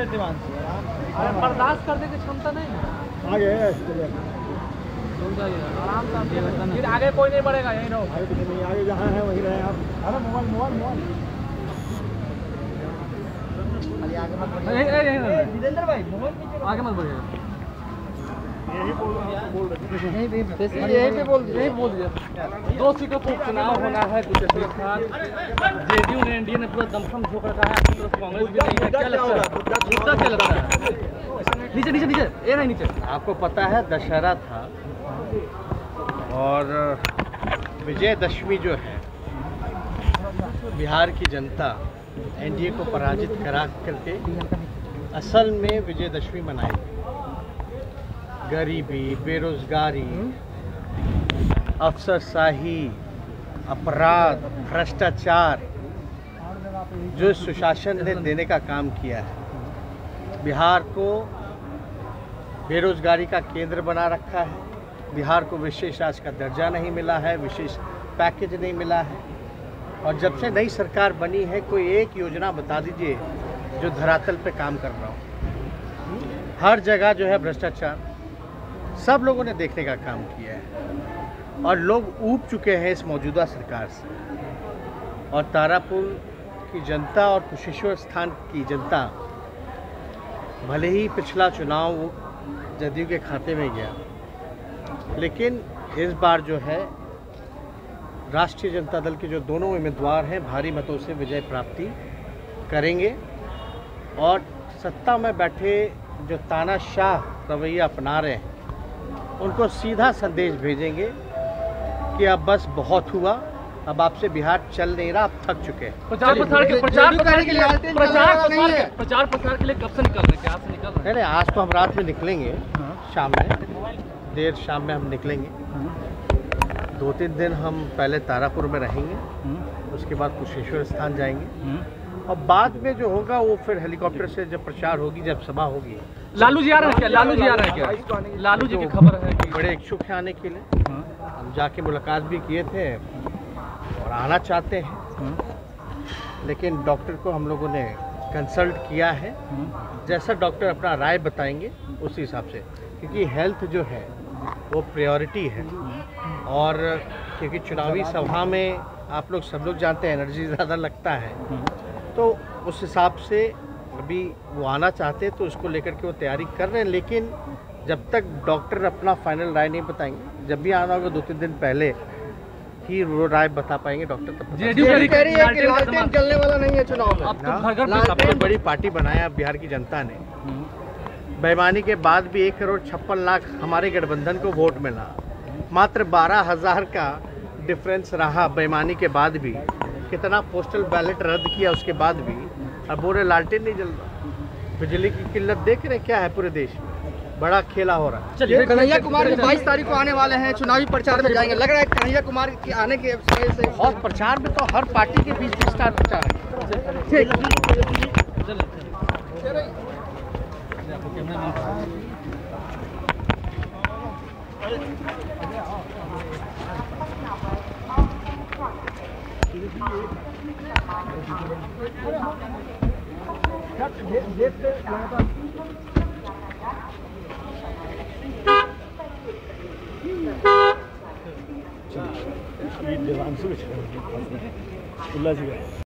बर्दाश्त करने की क्षमता नहीं है। आगे आराम से फिर आगे कोई नहीं बढ़ेगा, यहीं रहो। आगे जहाँ है वहीं रहे आप। अरे मोबाइल जितेंद्र भाई आगे मत बढ़िए, यहीं पे बोल दिया। 2 सीटों पर चुनाव होना है कुछ जेडीयू ने एनडीए ने पूरा दमखम झोंक रखा है, कांग्रेस भी नहीं है। क्या लगता है मुद्दा क्या लगता है? नीचे नीचे नीचे ये नहीं नीचे। आपको पता है दशहरा था और विजयदशमी जो है बिहार की जनता एनडीए को पराजित करा करके असल में विजयदशमी मनाई। गरीबी, बेरोजगारी, अफसरशाही, अपराध, भ्रष्टाचार जो सुशासन ने देने का काम किया है, बिहार को बेरोजगारी का केंद्र बना रखा है। बिहार को विशेष राज्य का दर्जा नहीं मिला है, विशेष पैकेज नहीं मिला है। और जब से नई सरकार बनी है कोई एक योजना बता दीजिए जो धरातल पे काम कर रहा हो। हर जगह जो है भ्रष्टाचार सब लोगों ने देखने का काम किया है और लोग ऊब चुके हैं इस मौजूदा सरकार से। और तारापुर की जनता और कुशेश्वर स्थान की जनता भले ही पिछला चुनाव जदयू के खाते में गया, लेकिन इस बार जो है राष्ट्रीय जनता दल के जो दोनों उम्मीदवार हैं भारी मतों से विजय प्राप्ति करेंगे और सत्ता में बैठे जो तानाशाह रवैया अपना रहे हैं उनको सीधा संदेश भेजेंगे कि अब बस बहुत हुआ, अब आपसे बिहार चल नहीं रहा, आप थक चुके हैं। प्रचार प्रसार के लिए कब से निकल रहे हैं? क्या से निकल रहे हैं? नहीं, आज तो हम रात में निकलेंगे, शाम में देर शाम में हम निकलेंगे। 2-3 दिन हम पहले तारापुर में रहेंगे, उसके बाद कुशेश्वर स्थान जाएंगे और बाद में जो होगा वो फिर हेलीकॉप्टर से जब प्रचार होगी, जब सभा होगी। लालू जी आ रहे हैं क्या? लालू जी आ रहे हैं क्या? लालू जी की खबर है कि बड़े इच्छुक हैं आने के लिए। हम जाके मुलाकात भी किए थे और आना चाहते हैं, लेकिन डॉक्टर को हम लोगों ने कंसल्ट किया है। जैसा डॉक्टर अपना राय बताएंगे उसी हिसाब से, क्योंकि हेल्थ जो है वो प्रायोरिटी है। और क्योंकि चुनावी सभा में आप लोग सब लोग जानते हैं एनर्जी ज़्यादा लगता है, तो उस हिसाब से अभी वो आना चाहते हैं तो उसको लेकर के वो तैयारी कर रहे हैं। लेकिन जब तक डॉक्टर अपना फाइनल राय नहीं बताएंगे, जब भी आना होगा 2-3 दिन पहले ही वो राय बता पाएंगे डॉक्टर। तब चलने वाला नहीं है चुनाव में। सबसे बड़ी पार्टी बनाया बिहार की जनता ने। बेईमानी के बाद भी 1,56,00,000 हमारे गठबंधन को वोट मिला। मात्र 12,000 का डिफरेंस रहा बेईमानी के बाद भी। कितना पोस्टल बैलेट रद्द किया उसके बाद भी, अब बोरे लालटेन नहीं जल रहा। बिजली की किल्लत देख रहे क्या है पूरे देश में, बड़ा खेला हो रहा है। चलिए, कन्हैया कुमार 22 तारीख को आने वाले हैं, चुनावी प्रचार में जाएंगे। लग रहा है कन्हैया कुमार के आने के वजह से और प्रचार में तो हर पार्टी के बीच स्टार प्रचार है। देवांशु